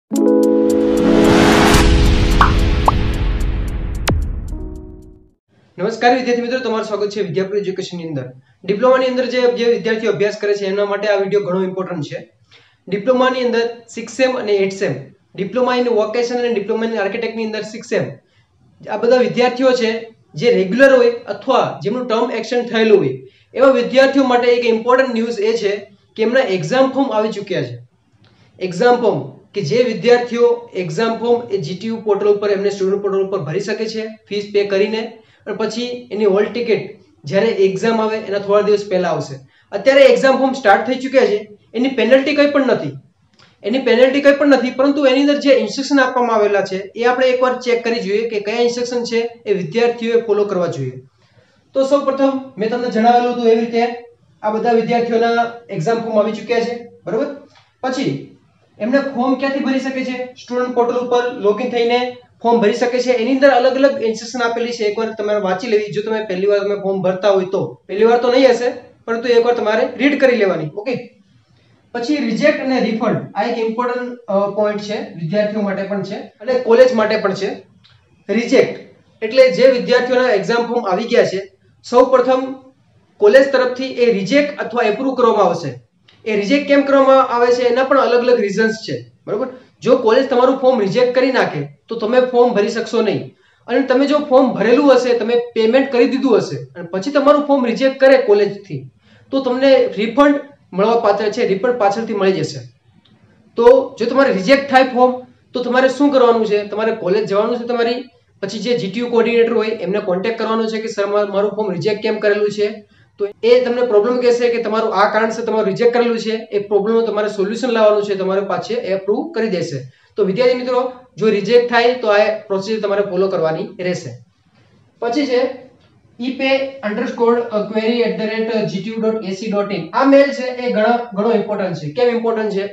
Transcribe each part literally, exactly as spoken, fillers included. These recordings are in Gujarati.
નમસ્કાર વિદ્યાર્થી મિત્રો, તમારું સ્વાગત છે વિદ્યાપુર એજ્યુકેશનની અંદર. ડિપ્લોમાની અંદર જે જે વિદ્યાર્થીઓ અભ્યાસ કરે છે એના માટે આ વિડિયો ઘણો ઇમ્પોર્ટન્ટ છે. ડિપ્લોમાની અંદર સિક્સ સેમ અને eight sem, diploma in vocation અને ડિપ્લોમા ઇન આર્કિટેક્ટની અંદર સિક્સ સેમ, આ બધા વિદ્યાર્થીઓ છે જે રેગ્યુલર હોય અથવા જેમનું ટર્મ એક્સટેન્ડ થયેલું હોય એવા વિદ્યાર્થીઓ માટે એક ઇમ્પોર્ટન્ટ ન્યૂઝ એ છે કે એમના એક્ઝામ ફોર્મ આવી ચૂક્યા છે. એક્ઝામ ફોર્મ કે જે વિદ્યાર્થીઓ એક્ઝામ ફોર્મ એ જીટીયુ પોર્ટલ ઉપર એમને સ્ટુડન્ટ પોર્ટલ ઉપર ભરી શકે છે ફીસ પે કરીને, અને પછી એની હોલ ટિકિટ જ્યારે એક્ઝામ આવે એના થોડા દિવસ પહેલા આવશે. અત્યારે એક્ઝામ ફોર્મ સ્ટાર્ટ થઈ ચૂક્યા છે. એની પેનલ્ટી કંઈ પણ નથી એની પેનલ્ટી કંઈ પણ નથી પરંતુ એની અંદર જે ઇન્સ્ટ્રક્શન આપવામાં આવેલા છે એ આપણે એકવાર ચેક કરી જોઈએ કે કયા ઇન્સ્ટ્રક્શન છે એ વિદ્યાર્થીઓએ ફોલો કરવા જોઈએ. તો સૌપ્રથમ મેં તમને જણાવેલું હતું એવી રીતે આ બધા વિદ્યાર્થીઓના એક્ઝામ ફોર્મ આવી ચૂક્યા છે, બરોબર. પછી એમને ફોર્મ ક્યાંથી ભરી શકે છે? સ્ટુડન્ટ પોર્ટલ ઉપર લોગિન થઈને ફોર્મ ભરી શકે છે. એની અંદર અલગ અલગ ઇન્સ્ટ્રક્શન આપેલી છે, એકવાર તમારે વાંચી લેવી. જો તમે પહેલી વાર તમે ફોર્મ ભરતા હોય તો, પહેલી વાર તો નહીં હશે પરંતુ એકવાર તમારે રીડ કરી લેવાની, ઓકે. પછી રિજેક્ટ અને રિફંડ, આ એક ઇમ્પોર્ટન્ટ પોઈન્ટ છે, વિદ્યાર્થીઓ માટે પણ છે અને કોલેજ માટે પણ છે. રિજેક્ટ એટલે જે વિદ્યાર્થીઓના એક્ઝામ ફોર્મ આવી ગયા છે, સૌપ્રથમ કોલેજ તરફથી એ રિજેક્ટ અથવા એપ્રૂવ કરવામાં આવશે. એ રિજેક્ટ કેમ કરવામાં આવે છે એના પણ અલગ અલગ રીઝન્સ છે, બરોબર. જો કોલેજ તમારું ફોર્મ રિજેક્ટ કરી નાખે તો તમે ફોર્મ ભરી શકશો નહીં, અને તમે જો ફોર્મ ભરેલું હશે, તમે પેમેન્ટ કરી દીધું હશે અને પછી તમારું ફોર્મ રિજેક્ટ કરે કોલેજથી, તો તમને રિફંડ મળવા પાત્ર છે, રિફંડ પાછળથી મળી જશે. તો જો તમારે રિજેક્ટ થાય ફોર્મ તો તમારે શું કરવાનું છે? તમારે કોલેજ જવાનું છે તમારી, પછી જે જીટીયુ કોઓર્ડિનેટર હોય એમને કોન્ટેક્ટ કરવાનો છે કે સર મારું ફોર્મ રિજેક્ટ કેમ કરેલું છે. તો એ તમને પ્રોબ્લેમ કહેશે કે તમારું આ કારણસર તમારું રિજેક્ટ કરેલું છે, એ પ્રોબ્લેમનું તમારે સોલ્યુશન લાવવાનું છે, તમારે પાછે એ અપ્રૂવ કરી દેશે. તો વિદ્યાર્થી મિત્રો, જો રિજેક્ટ થાય તો આ પ્રોસીજર તમારે ફોલો કરવાની રહેશે. પછી છે epay underscore query at the rate GTU dot AC dot in. આ મેલ છે એ ઘણો ઘણો ઇમ્પોર્ટન્ટ છે. કેમ ઇમ્પોર્ટન્ટ છે?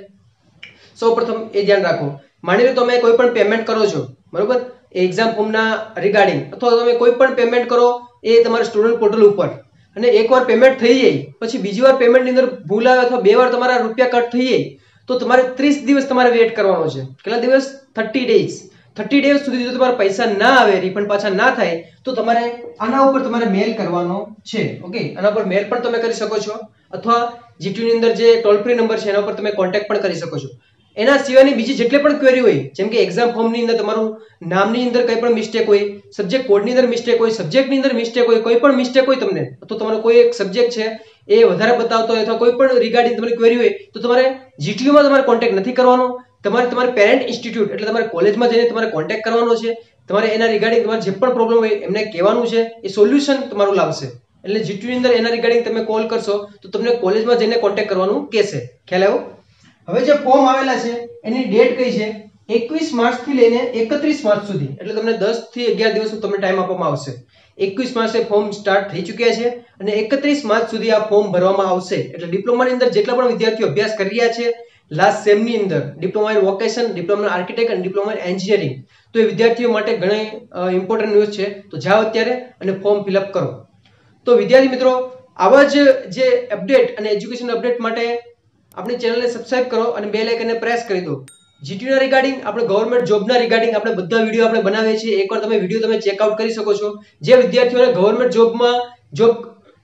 સૌપ્રથમ એ ધ્યાન રાખો. માની લો તમે કોઈ પણ પેમેન્ટ કરો છો, બરોબર, એક્ઝામ ફોર્મના રિગાર્ડિંગ, અથવા તમે કોઈ પણ પેમેન્ટ કરો એ તમારા સ્ટુડન્ટ પોર્ટલ ઉપર, અને એકવાર પેમેન્ટ થઈ જાય પછી બીજી વાર પેમેન્ટની અંદર ભૂલ આવે અથવા બે વાર તમારા રૂપિયા કટ થઈ જાય તો તમારે ત્રીસ દિવસ તમારે વેઇટ કરવાનો છે. કેટલા દિવસ? Thirty days. થર્ટી ડેઝ સુધી જો તમારા પૈસા ના આવે, રિફંડ પાછા ના થાય, તો તમારે આના ઉપર તમારે મેલ કરવાનો છે, ઓકે. આના પર મેલ પણ તમે કરી શકો છો, અથવા જીટીયુ ની અંદર જે ટોલ ફ્રી નંબર છે એના ઉપર તમે કોન્ટેક્ટ પણ કરી શકો છો. એના સિવાયની બીજી જેટલી પણ ક્વેરી હોય, જેમ કે એક્ઝામ ફોર્મની અંદર તમારું નામની અંદર કંઈ પણ મિસ્ટેક હોય, સબ્જેક્ટ કોડની અંદર મિસ્ટેક હોય, સબ્જેક્ટની અંદર મિસ્ટેક હોય, કોઈ પણ મિસ્ટેક હોય તમને, તો તમારો કોઈ એક સબ્જેક્ટ છે એ વધારે બતાવતો હોય અથવા કોઈ પણ રિગાર્ડિંગ તમારી ક્વેરી હોય, તો તમારે જીટીયુમાં તમારે કોન્ટેક્ટ નથી કરવાનો. તમારે તમારે પેરેન્ટ ઇન્સ્ટિટ્યૂટ એટલે તમારે કોલેજમાં જઈને તમારે કોન્ટેક્ટ કરવાનો છે. તમારે એના રિગાર્ડિંગ તમારે જે પણ પ્રોબ્લેમ હોય એમને કહેવાનું છે, એ સોલ્યુશન તમારું લાવશે. એટલે જીટીયુ ની અંદર એના રિગાર્ડિંગ તમે કોલ કરશો તો તમને કોલેજમાં જઈને કોન્ટેક્ટ કરવાનું કહેશે. ખ્યાલ આવ્યો? હવે જે ફોર્મ આવેલા છે એની ડેટ કઈ છે? એકવીસ માર્ચ થી લઈને એકત્રીસ માર્ચ સુધી, એટલે તમને દસ થી અગિયાર દિવસનો તમને ટાઈમ આપવામાં આવશે. એકવીસ માર્ચે ફોર્મ સ્ટાર્ટ થઈ ચૂક્યા છે અને એકત્રીસ માર્ચ સુધી આ ફોર્મ ભરવામાં આવશે. એટલે ડિપ્લોમાની અંદર જેટલા પણ વિદ્યાર્થીઓ અભ્યાસ કરી રહ્યા છે લાસ્ટ સેમની અંદર, diploma in vocation, diploma in architect અને ડિપ્લોમા ઇન એન્જિનિયરિંગ, તો એ વિદ્યાર્થીઓ માટે ઘણી ઇમ્પોર્ટન્ટ ન્યૂઝ છે. તો જાઓ અત્યારે અને ફોર્મ ફિલઅપ કરો. તો વિદ્યાર્થી મિત્રો, આવા જ જે અપડેટ અને એજ્યુકેશન અપડેટ માટે આપણી ચેનલને સબસ્ક્રાઇબ કરો અને બેલ આઇકનને પ્રેસ કરી દો. જીટીયુ ના રિગાર્ડિંગ, આપણે ગવર્નમેન્ટ જોબના રિગાર્ડિંગ આપણે બધા વિડીયો આપણે બનાવીએ છીએ. એકવાર તમે વિડીયો તમે ચેકઆઉટ કરી શકો છો. જે વિદ્યાર્થીઓને ગવર્નમેન્ટ જોબમાં જોબ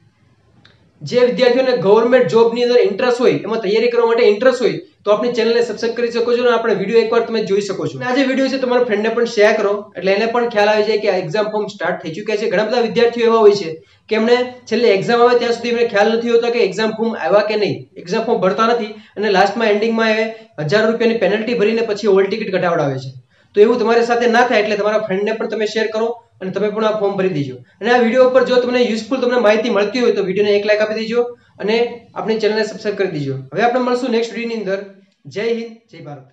જે વિદ્યાર્થીઓને ગવર્નમેન્ટ જોબની અંદર ઇન્ટરેસ્ટ હોય, એમાં તૈયારી કરવા માટે ઇન્ટરેસ્ટ હોય, તો આપણી ચેનલને સબસ્ક્રાઇબ કરી શકો છો અને આપણે વિડીયો એકવાર તમે જોઈ શકો છો. અને આ જે વિડીયો છે તમારા ફ્રેન્ડને પણ શેર કરો, એટલે એને પણ ખ્યાલ આવી જાય કે આ એક્ઝામ ફોર્મ સ્ટાર્ટ થઈ ચૂક્યા છે. ઘણા બધા વિદ્યાર્થીઓ એવા હોય છે કે એમને છેલ્લે એક્ઝામ આવે ત્યાં સુધી એમને ખ્યાલ નથી હોતો કે એક્ઝામ ફોર્મ આવ્યા કે નહીં. એક્ઝામ ફોર્મ ભરતા નથી અને લાસ્ટમાં એન્ડિંગમાં એ હજાર રૂપિયાની પેનલ્ટી ભરીને પછી હોલ ટિકિટ કઢાવડાવે છે. તો એવું તમારી સાથે ના થાય એટલે તમારા ફ્રેન્ડને પણ તમે શેર કરો અને તમે પણ આ ફોર્મ ભરી દેજો. અને આ વિડીયો ઉપર જો તમને યુઝફુલ તમને માહિતી મળતી હોય તો વિડીયોને એક લાઈક આપી દેજો અને આપણી ચેનલને સબસ્ક્રાઇબ કરી દેજો. હવે આપણે મળશું નેક્સ્ટ વિડીયોની અંદર. જય હિન્દ, જય ભારત.